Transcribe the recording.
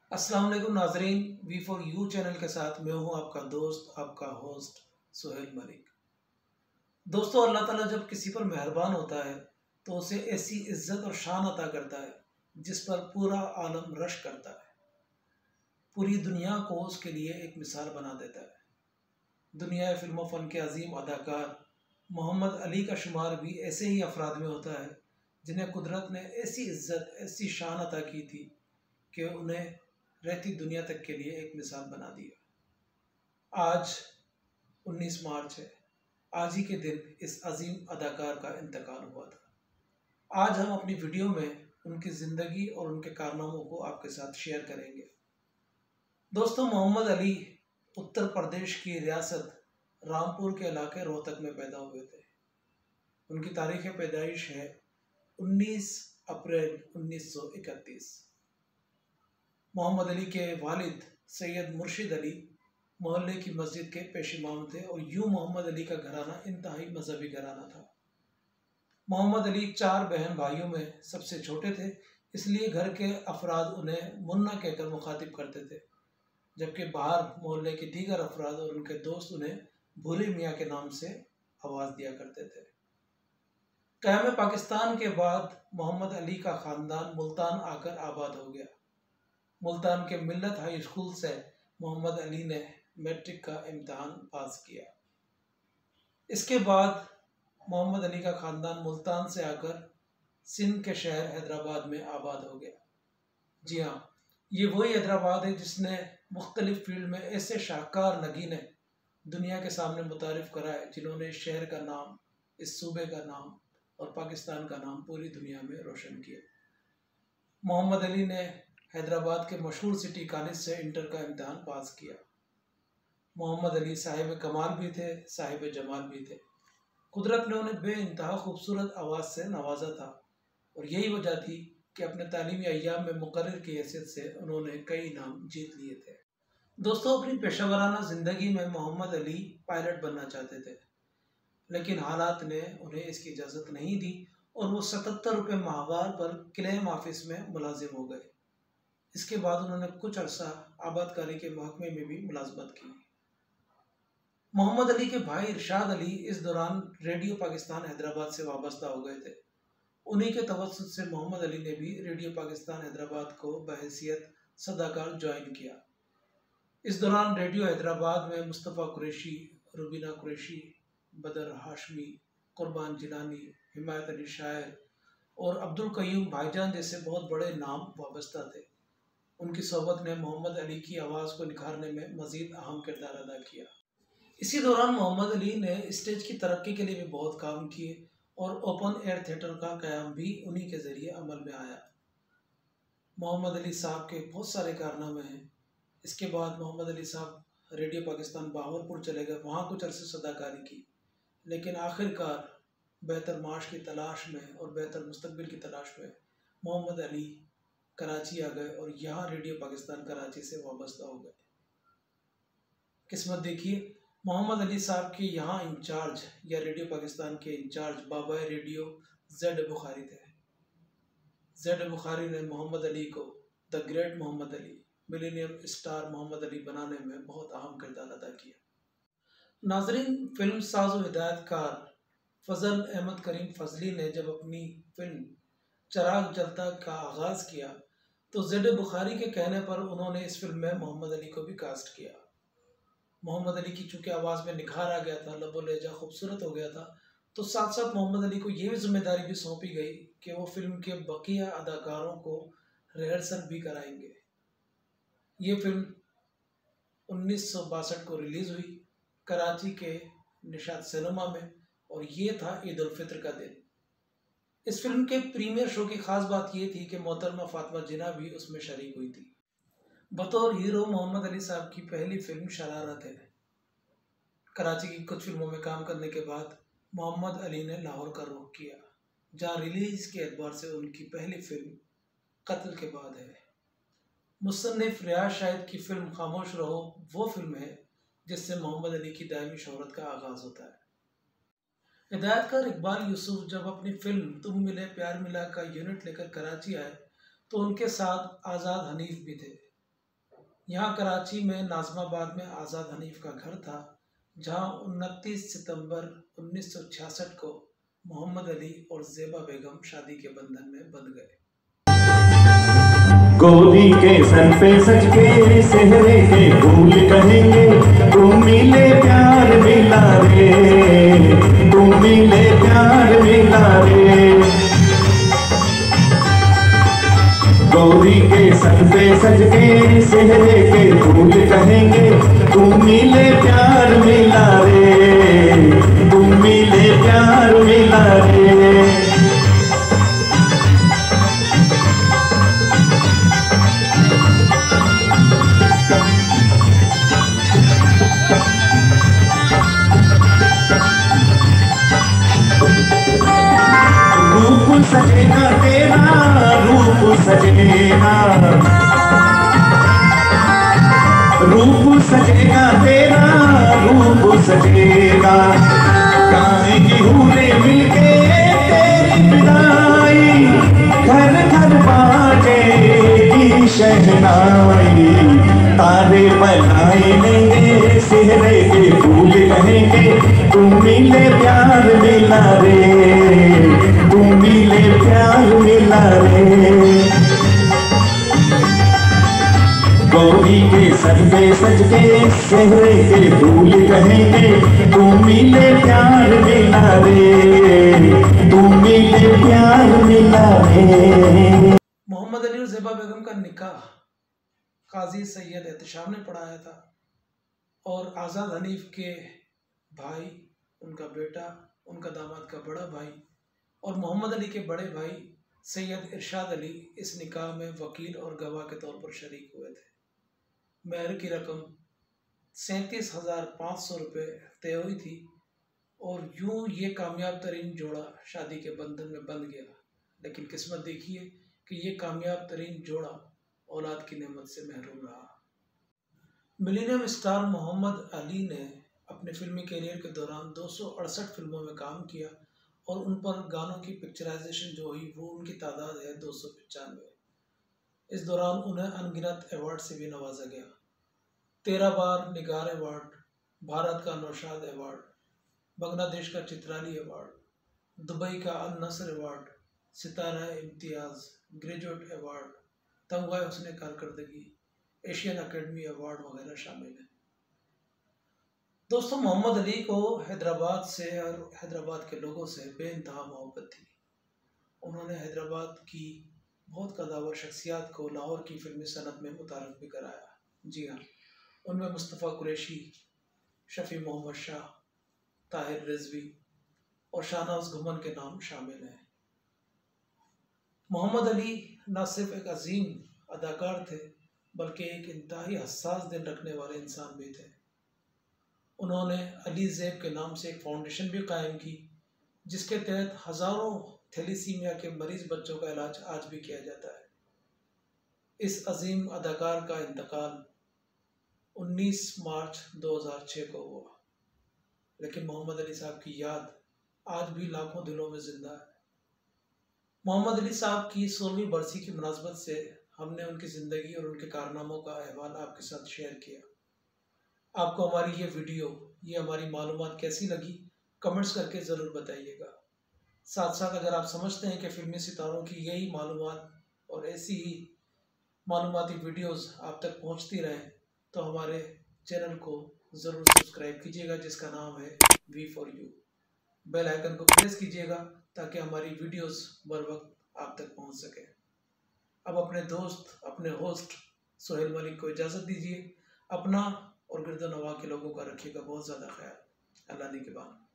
अस्सलाम वालेकुम नाजरीन, V4U चैनल के साथ मैं हूं आपका दोस्त, आपका होस्ट सुहेल मलिक। दोस्तों, अल्लाह ताला जब किसी पर मेहरबान होता है तो उसे ऐसी इज्जत और शान अता करता है जिस पर पूरा आलम रश करता है, पूरी दुनिया को उसके लिए एक मिसाल बना देता है। दुनिया फिल्म फ़न के अजीम अदाकार मोहम्मद अली का शुमार भी ऐसे ही अफराद में होता है जिन्हें कुदरत ने ऐसी इज्जत, ऐसी शान अता की थी कि उन्हें रहती दुनिया तक के लिए एक मिसाल बना दिया। आज 19 मार्च है। आज ही के दिन इस अजीम अदाकार का इंतकाल हुआ था। आज हम अपनी वीडियो में उनकी ज़िंदगी और उनके कारनामों को आपके साथ शेयर करेंगे। दोस्तों, मोहम्मद अली उत्तर प्रदेश की रियासत रामपुर के इलाके रोहतक में पैदा हुए थे। उनकी तारीख़ पैदाइश है 19 अप्रैल 1931। मोहम्मद अली के वालिद सैयद मुर्शिद अली मोहल्ले की मस्जिद के पेश इमाम थे और यूं मोहम्मद अली का घराना इंतहाई मजहबी घराना था। मोहम्मद अली 4 बहन भाइयों में सबसे छोटे थे, इसलिए घर के अफराद उन्हें मुन्ना कहकर मुखातिब करते थे, जबकि बाहर मोहल्ले के दीगर अफराद और उनके दोस्त उन्हें भूले मियाँ के नाम से आवाज़ दिया करते थे। क़याम पाकिस्तान के बाद मोहम्मद अली का ख़ानदान मुल्तान आकर आबाद हो गया। मुल्तान के मिल्लत हाई स्कूल से मोहम्मद अली ने मैट्रिक का इम्तहान पास किया। इसके बाद मोहम्मद अली का ख़ानदान मुल्तान से आकर सिंध के शहर हैदराबाद में आबाद हो गया। जी हाँ, ये वही हैदराबाद है जिसने मुख्तलिफ फील्ड में ऐसे शाहकार नगीने दुनिया के सामने मुतारिफ करा है जिन्होंने इस शहर का नाम, इस सूबे का नाम और पाकिस्तान का नाम पूरी दुनिया में रोशन किया। मोहम्मद अली ने हैदराबाद के मशहूर सिटी कॉलेज से इंटर का इम्तहान पास किया। मोहम्मद अली साहिब कमाल भी थे, साहिब जमाल भी थे। कुदरत ने उन्हें बेइंतहा खूबसूरत आवाज़ से नवाजा था और यही वजह थी कि अपने तालीमी अय्याम में मुकर्रिर की हैसियत से उन्होंने कई इनाम जीत लिए थे। दोस्तों, अपनी पेशेवराना ज़िंदगी में मोहम्मद अली पायलट बनना चाहते थे, लेकिन हालात ने उन्हें इसकी इजाज़त नहीं दी और वो 77 रुपये माहवार पर क्लेम ऑफिस में मुलाजिम हो गए। इसके बाद उन्होंने कुछ अरसा आबादकारी के महकमे में भी मुलाजमत की। मोहम्मद अली के भाई इरशाद अली इस दौरान रेडियो पाकिस्तान हैदराबाद से वाबस्ता हो गए थे। उन्हीं के तवस्सुत से मोहम्मद अली ने भी रेडियो पाकिस्तान हैदराबाद को बहैसियत सदाकार ज्वाइन किया। इस दौरान रेडियो हैदराबाद में मुस्तफ़ा कुरैशी, रुबीना कुरैशी, बदर हाशमी, कुर्बान जिलानी, हिमायत अली शायर और अब्दुल कयूम भाईजान जैसे बहुत बड़े नाम वाबस्ता थे। उनकी सोबत ने मोहम्मद अली की आवाज़ को निखारने में मज़ीद अहम किरदार अदा किया। इसी दौरान मोहम्मद अली ने स्टेज की तरक्की के लिए भी बहुत काम किए और ओपन एयर थिएटर का क़याम भी उन्हीं के ज़रिए अमल में आया। मोहम्मद अली साहब के बहुत सारे कारनामे हैं। इसके बाद मोहम्मद अली साहब रेडियो पाकिस्तान बहावलपुर चले गए, वहाँ कुछ अरसे सदाकारी की, लेकिन आखिरकार बेहतर माश की तलाश में और बेहतर मुस्तकबिल की तलाश में मोहम्मद अली कराची आ गए और यहाँ रेडियो पाकिस्तान कराची से वाबस्ता हो गए। किस्मत देखिए, मोहम्मद अली साहब के यहाँ इंचार्ज या रेडियो पाकिस्तान के इंचार्ज बाबा रेडियो ज़ेड बुखारी थे। ज़ेड बुखारी ने मोहम्मद अली को the great Mohammad Ali, millennium star Mohammad Ali बनाने में बहुत अहम किरदार अदा किया। नाजरीन, फिल्म साज़ व हिदायतकार फजल अहमद करीम फजली ने जब अपनी फिल्म चिराग जलता का आगाज़ किया तो ज़ेड बुखारी के कहने पर उन्होंने इस फिल्म में मोहम्मद अली को भी कास्ट किया। मोहम्मद अली की चूँकि आवाज़ में निखार आ गया था, लबो लहजा खूबसूरत हो गया था, तो साथ साथ मोहम्मद अली को ये भी जिम्मेदारी भी सौंपी गई कि वो फिल्म के बकिया अदाकारों को रिहर्सल भी कराएंगे। ये फिल्म 1962 को रिलीज़ हुई कराची के निशात सिनेमा में और ये था ईद उल फित्र का दिन। इस फिल्म के प्रीमियर शो की ख़ास बात ये थी कि मोहतरमा फातिमा जिन्ना भी उसमें शरीक हुई थी। बतौर हीरो मोहम्मद अली साहब की पहली फिल्म शरारत है। कराची की कुछ फिल्मों में काम करने के बाद मोहम्मद अली ने लाहौर का रुख किया, जहाँ रिलीज़ के एतबार से उनकी पहली फिल्म कत्ल के बाद है। मुसन्निफ रियाज शाहिद की फिल्म खामोश रहो वो फिल्म है जिससे मोहम्मद अली की दायमी शोहरत का आगाज़ होता है। हिदायतकार इकबाल यूसुफ जब अपनी फिल्म तुम मिले प्यार मिला का यूनिट लेकर कराची आए तो उनके साथ आज़ाद हनीफ भी थे। यहाँ कराची में नाज़िमाबाद में आज़ाद हनीफ का घर था, जहाँ 29 सितंबर 1966 को मोहम्मद अली और ज़ेबा बेगम शादी के बंधन में बंध गए। गोरी के सर पे सज के सेहरे के फूल कहेंगे, तू मिले प्यार मिला रे, तू मिले प्यार मिला रे। गौरी के सर पे सज के सेहरे के फूल कहेंगे, तू मिले प्यार मिला रे, तू मिले प्यार मिला रे। रूप सजेगा तेरा, रूप सजेगा, रूप सजेगा तेरा, रूप सजेगा। गाएंगी हूरे मिलके तेरी विदाई, घर घर बाजेगी शहनाई। तारे बनाए लेंगे सेहरे के फूल कहेंगे, तू मिले प्यार मिला रे, तू मिले प्यार मिला रे। गौरी के सर पे सज के सेहरे के फूल कहेंगे, तू मिले प्यार मिला रे, तू मिले प्यार मिला रे। मोहम्मद अली और ज़ेबा बेगम का निकाह काजी सैयद एहतशाम ने पढ़ाया था और आज़ाद हनीफ के भाई, उनका बेटा, उनका दामाद का बड़ा भाई और मोहम्मद अली के बड़े भाई सैयद इरशाद अली इस निकाह में वकील और गवाह के तौर पर शरीक हुए थे। महर की रकम 37,500 रुपये तय हुई थी और यूं ये कामयाब तरीन जोड़ा शादी के बंधन में बंध गया। लेकिन किस्मत देखिए कि ये कामयाब तरीन जोड़ा औलाद की नेमत से महरूम रहा। मिलीनियम स्टार मोहम्मद अली ने अपने फिल्मी करियर के दौरान 268 फिल्मों में काम किया और उन पर गानों की पिक्चराइजेशन जो हुई वो उनकी तादाद है 295। इस दौरान उन्हें अनगिनत अवार्ड से भी नवाजा गया। 13 बार निगार अवार्ड, भारत का नौशाद अवार्ड, बांग्लादेश का चित्राली अवार्ड, दुबई का Al Nasr award, Sitara Imtiaz, graduate award, Tamgha Husn कारकर्दगी, एशियन अकेडमी अवार्ड वगैरह शामिल हैं। दोस्तों, मोहम्मद अली को हैदराबाद से और हैदराबाद के लोगों से बेइंतहा मोहब्बत थी। उन्होंने हैदराबाद की बहुत कदावर शख्सियात को लाहौर की फिल्मी सनत में मुतारफ भी कराया। जी हाँ, उनमें मुस्तफ़ा कुरैशी, शफ़ी मोहम्मद शाह, ताहिर रिजवी और शाहनवाज घुमन के नाम शामिल हैं। मोहम्मद अली न सिर्फ एक अजीम अदाकार थे बल्कि एक इंतहाई हसास दिल रखने वाले इंसान भी थे। उन्होंने अली ज़ैब के नाम से एक फाउंडेशन भी कायम की जिसके तहत हज़ारों थैलीसीमिया के मरीज़ बच्चों का इलाज आज भी किया जाता है। इस अजीम अदाकार का इंतकाल 19 मार्च 2006 को हुआ, लेकिन मोहम्मद अली साहब की याद आज भी लाखों दिलों में जिंदा है। मोहम्मद अली साहब की 16वीं बरसी की मुनासबत से हमने उनकी ज़िंदगी और उनके कारनामों का अहवाल आपके साथ शेयर किया। आपको हमारी ये वीडियो, ये हमारी मालूमात कैसी लगी, कमेंट्स करके ज़रूर बताइएगा। साथ साथ अगर आप समझते हैं कि फिल्मी सितारों की यही मालूमात और ऐसी ही मालूमाती वीडियोस आप तक पहुंचती रहें तो हमारे चैनल को ज़रूर सब्सक्राइब कीजिएगा, जिसका नाम है V4U। बेल आइकन को प्रेस कीजिएगा ताकि हमारी वीडियोस बर वक्त आप तक पहुंच सके। अब अपने दोस्त, अपने होस्ट सोहेल मलिक को इजाज़त दीजिए। अपना और गिरदो नवा के लोगों का रखिएगा बहुत ज़्यादा ख्याल। अल्लाह निगहबान।